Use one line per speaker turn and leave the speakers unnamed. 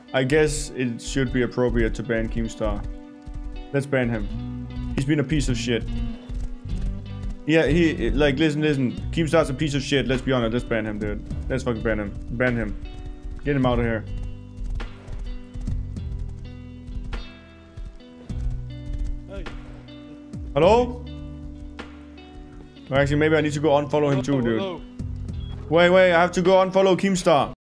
I guess it should be appropriate to ban Keemstar. Let's ban him. He's been a piece of shit. Yeah, listen. Keemstar's a piece of shit. Let's be honest. Let's ban him, dude. Let's fucking ban him. Ban him. Get him out of here.
Hey.
Hello? Well, actually, maybe I need to go unfollow him too, dude.
Hello.
Wait, I have to go unfollow Keemstar.